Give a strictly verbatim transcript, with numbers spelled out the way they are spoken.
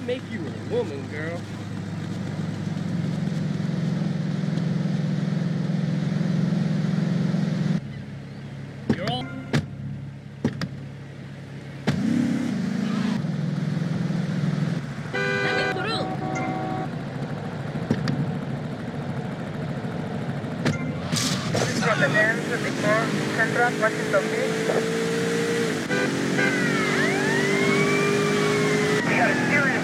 make you a woman, girl. You're all... Coming through. Represents before Central Washington D C. We got a serious